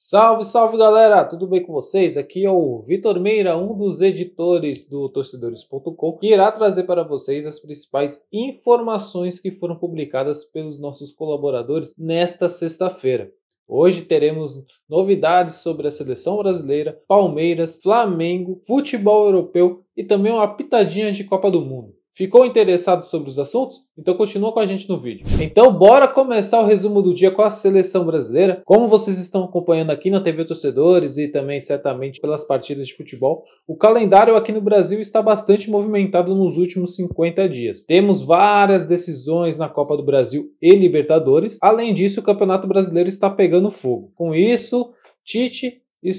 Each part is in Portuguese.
Salve, salve galera, tudo bem com vocês? Aqui é o Vitor Meira, um dos editores do Torcedores.com, que irá trazer para vocês as principais informações que foram publicadas pelos nossos colaboradores nesta sexta-feira. Hoje teremos novidades sobre a seleção brasileira, Palmeiras, Flamengo, futebol europeu e também uma pitadinha de Copa do Mundo. Ficou interessado sobre os assuntos? Então continua com a gente no vídeo. Então bora começar o resumo do dia com a seleção brasileira. Como vocês estão acompanhando aqui na TV Torcedores e também certamente pelas partidas de futebol, o calendário aqui no Brasil está bastante movimentado nos últimos 50 dias. Temos várias decisões na Copa do Brasil e Libertadores. Além disso, o Campeonato Brasileiro está pegando fogo. Com isso, Tite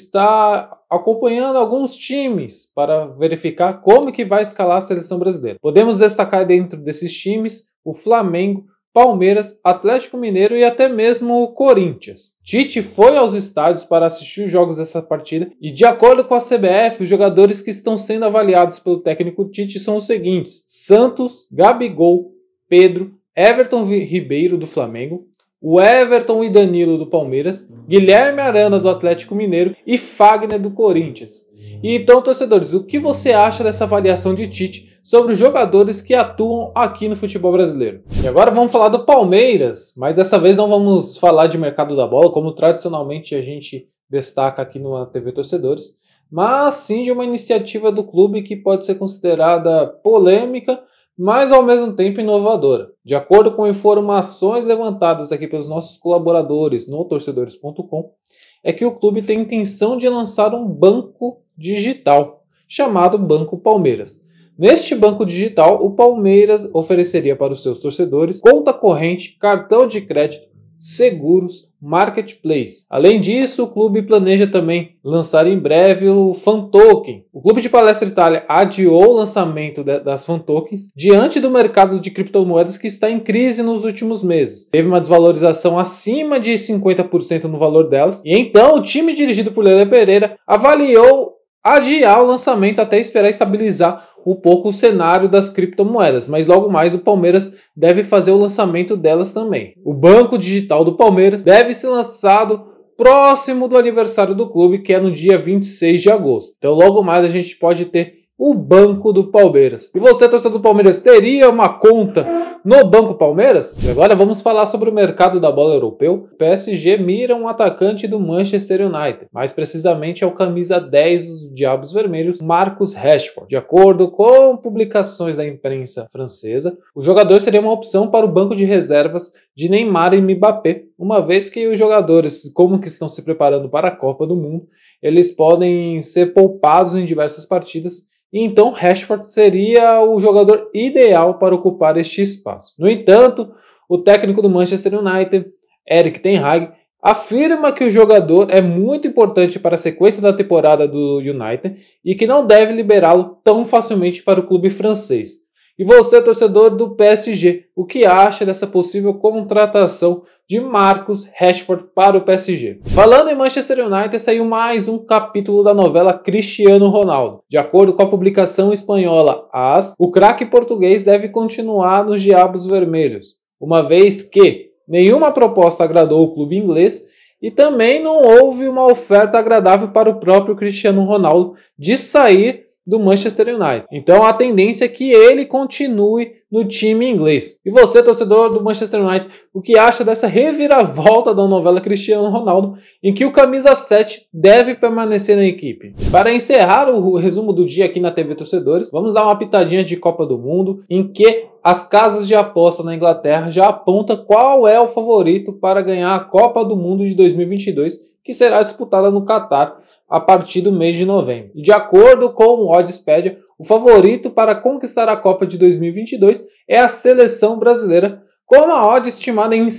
está acompanhando alguns times para verificar como que vai escalar a seleção brasileira. Podemos destacar dentro desses times o Flamengo, Palmeiras, Atlético Mineiro e até mesmo o Corinthians. Tite foi aos estádios para assistir os jogos dessa partida e, de acordo com a CBF, os jogadores que estão sendo avaliados pelo técnico Tite são os seguintes: Santos, Gabigol, Pedro, Everton Ribeiro do Flamengo, o Everton e Danilo do Palmeiras, Guilherme Arana do Atlético Mineiro e Fagner do Corinthians. E então, torcedores, o que você acha dessa avaliação de Tite sobre os jogadores que atuam aqui no futebol brasileiro? E agora vamos falar do Palmeiras, mas dessa vez não vamos falar de mercado da bola, como tradicionalmente a gente destaca aqui na TV Torcedores, mas sim de uma iniciativa do clube que pode ser considerada polêmica, mas ao mesmo tempo inovadora. De acordo com informações levantadas aqui pelos nossos colaboradores no Torcedores.com, é que o clube tem intenção de lançar um banco digital, chamado Banco Palmeiras. Neste banco digital, o Palmeiras ofereceria para os seus torcedores conta corrente, cartão de crédito, seguros, marketplace. Além disso, o clube planeja também lançar em breve o Fan Token. O Clube de Palestra Itália adiou o lançamento das Fan Tokens diante do mercado de criptomoedas que está em crise nos últimos meses. Teve uma desvalorização acima de 50% no valor delas, e então o time dirigido por Lele Pereira avaliou adiar o lançamento até esperar estabilizar um pouco o cenário das criptomoedas, mas logo mais o Palmeiras deve fazer o lançamento delas também. O banco digital do Palmeiras deve ser lançado próximo do aniversário do clube, que é no dia 26 de agosto. Então logo mais a gente pode ter o Banco do Palmeiras. E você, torcedor do Palmeiras, teria uma conta no Banco Palmeiras? E agora vamos falar sobre o mercado da bola europeu. O PSG mira um atacante do Manchester United, mais precisamente é o camisa 10 dos Diabos Vermelhos, Marcus Rashford. De acordo com publicações da imprensa francesa, o jogador seria uma opção para o banco de reservas de Neymar e Mbappé, uma vez que os jogadores, como que estão se preparando para a Copa do Mundo, eles podem ser poupados em diversas partidas. E então Rashford seria o jogador ideal para ocupar este espaço. No entanto, o técnico do Manchester United, Erik ten Hag, afirma que o jogador é muito importante para a sequência da temporada do United e que não deve liberá-lo tão facilmente para o clube francês. E você, torcedor do PSG, o que acha dessa possível contratação de Marcus Rashford para o PSG? Falando em Manchester United, saiu mais um capítulo da novela Cristiano Ronaldo. De acordo com a publicação espanhola AS, o craque português deve continuar nos Diabos Vermelhos, uma vez que nenhuma proposta agradou o clube inglês e também não houve uma oferta agradável para o próprio Cristiano Ronaldo de sair do Manchester United. Então a tendência é que ele continue no time inglês. E você, torcedor do Manchester United, o que acha dessa reviravolta da novela Cristiano Ronaldo, em que o camisa 7 deve permanecer na equipe? Para encerrar o resumo do dia aqui na TV Torcedores, vamos dar uma pitadinha de Copa do Mundo, em que as casas de aposta na Inglaterra já apontam qual é o favorito para ganhar a Copa do Mundo de 2022, que será disputada no Catar a partir do mês de novembro. E de acordo com o Oddspedia, o favorito para conquistar a Copa de 2022 é a seleção brasileira, com uma odd estimada em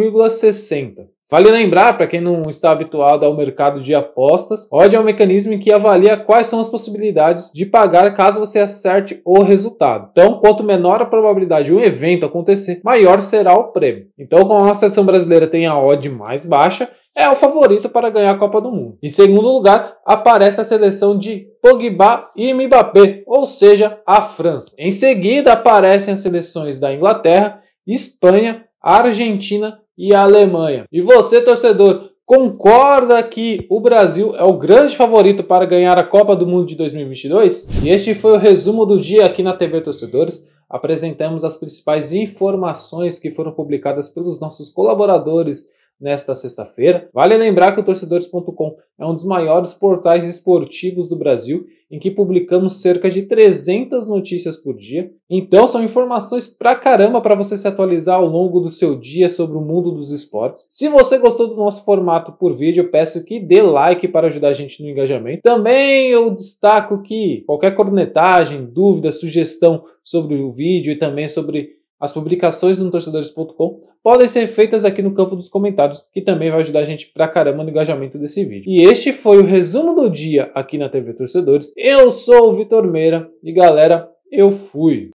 5,60. Vale lembrar, para quem não está habituado ao mercado de apostas, odd é um mecanismo em que avalia quais são as possibilidades de pagar caso você acerte o resultado. Então, quanto menor a probabilidade de um evento acontecer, maior será o prêmio. Então, como a seleção brasileira tem a odd mais baixa, é o favorito para ganhar a Copa do Mundo. Em segundo lugar, aparece a seleção de Pogba e Mbappé, ou seja, a França. Em seguida, aparecem as seleções da Inglaterra, Espanha, Argentina e a Alemanha. E você, torcedor, Concorda que o Brasil é o grande favorito para ganhar a Copa do Mundo de 2022? E este foi o resumo do dia aqui na TV Torcedores. Apresentamos as principais informações que foram publicadas pelos nossos colaboradores nesta sexta-feira. Vale lembrar que o Torcedores.com é um dos maiores portais esportivos do Brasil, em que publicamos cerca de 300 notícias por dia. Então são informações pra caramba para você se atualizar ao longo do seu dia sobre o mundo dos esportes. Se você gostou do nosso formato por vídeo, eu peço que dê like para ajudar a gente no engajamento. Também eu destaco que qualquer cornetagem, dúvida, sugestão sobre o vídeo e também sobre as publicações no Torcedores.com podem ser feitas aqui no campo dos comentários, que também vai ajudar a gente pra caramba no engajamento desse vídeo. E este foi o resumo do dia aqui na TV Torcedores. Eu sou o Vitor Meira e galera, eu fui!